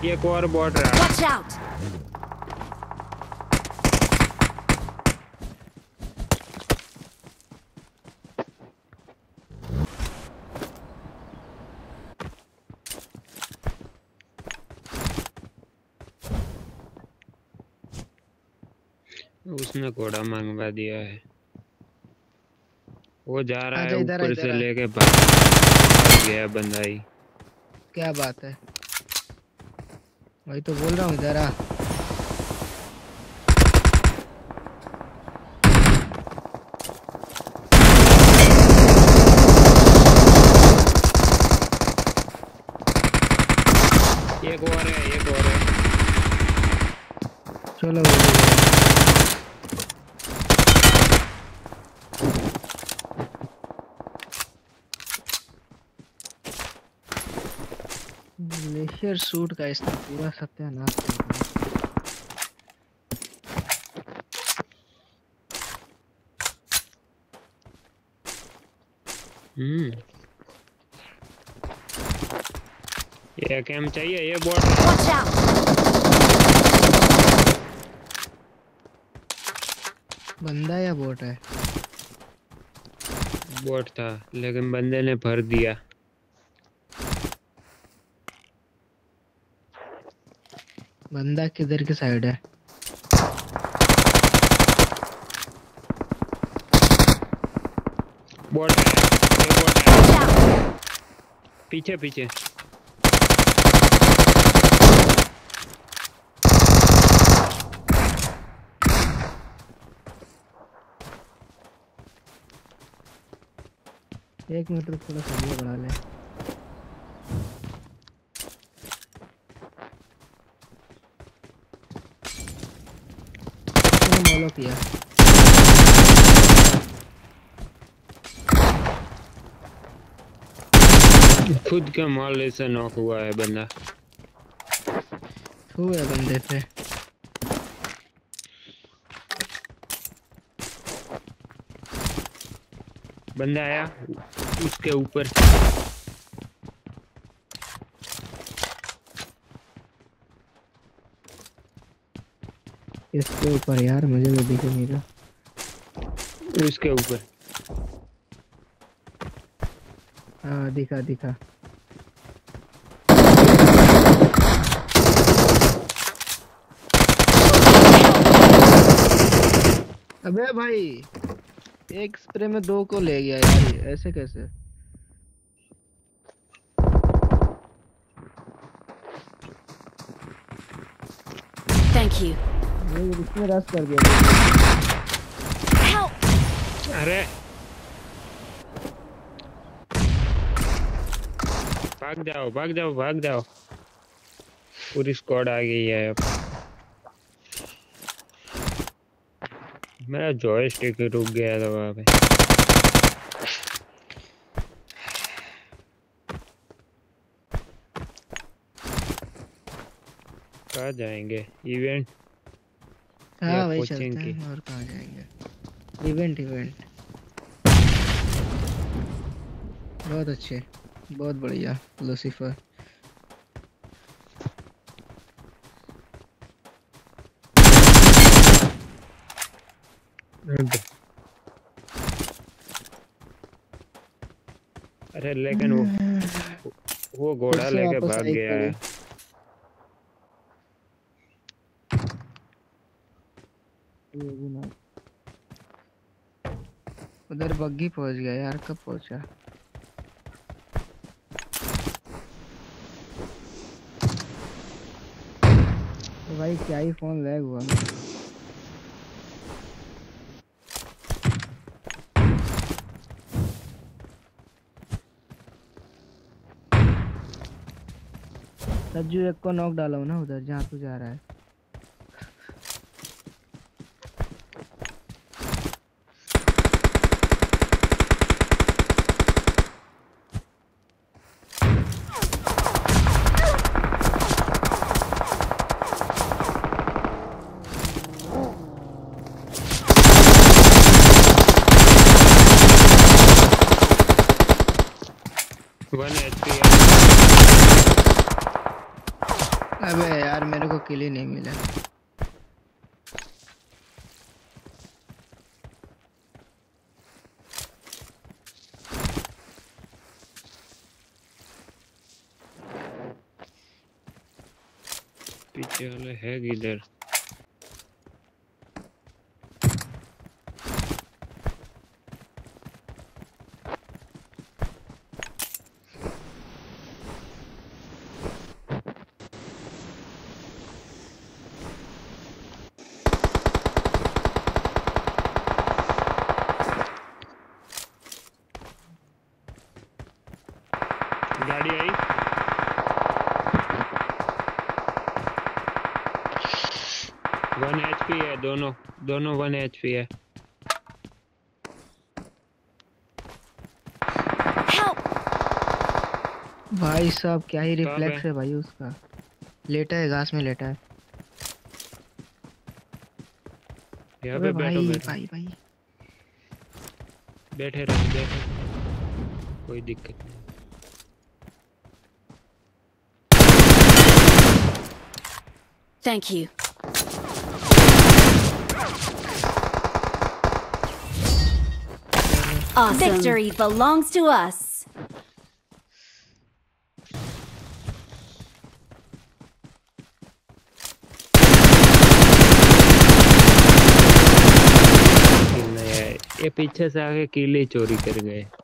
एक और बॉट रहा। Watch out! उसने घोड़ा मंगवा दिया है। वो जा रहा है इधर ऊपर से इधर लेके भाग गया बंदा ही। क्या बात है, वही तो बोल रहा हूँ, इधर आ। एक और है, एक और है। चलो ग्लेशियर सूट का इसने पूरा सत्यानाश कर दिया। ये कैम चाहिए, ये बॉट। Watch out! बंदा या बोट है? बॉट था लेकिन बंदे ने भर दिया। बंदा किधर की साइड है? बॉट है, ये बॉट है। Watch out! पीछे पीछे। एक मिनट रुक, थोड़ा सरिया बढ़ा ले। मॉलो किया। खुद के माले से नॉक हुआ है बंदा। छू है बंदे पे। बंदा आया उसके ऊपर। इसके ऊपर यार, मुझे तो दिख नहीं रहा। उसके ऊपर। हाँ दिखा दिखा। अबे भाई, एक स्प्रे में दो को ले गया यार, ऐसे कैसे? Thank you. ये इसने रश कर दिया। Help! अरे भाग जाओ भाग जाओ भाग जाओ। पूरी स्क्वाड आ गई है अब। मेरा जॉयस्टिक रुक गया था वहाँ पे। कहाँ जाएंगे? इवेंट हाँ वही कोचिंग चलते की? हैं, और कहाँ जाएंगे? Event event. बहुत अच्छे, बहुत बढ़िया लूसीफर। अरे लेकिन वो घोड़ा लेके भाग गया है। उधर बग्गी पहुंच गया यार, कब पहुंचा? तो भाई क्या ही फोन लैग हुआ। सज्जू एक को नॉक डाला हूं ना उधर जहाँ तू जा रहा है। अबे यार मेरे को किल ही नहीं मिला। पीछे वाले है किधर? गाड़ी आई। 1 HP है, दोनों दोनों 1 HP है। Help! भाई साहब क्या ही कब रिफ्लेक्स है? है भाई उसका। लेटा है, घास में लेटा है। यहाँ अबे पे बैठो भाई बैठो। भाई भाई। बैठे रहो बैठे, कोई दिक्कत नहीं। Thank you. Awesome. Victory belongs to us. किल नहीं है, ये पीछे से आके किल ही चोरी कर गए।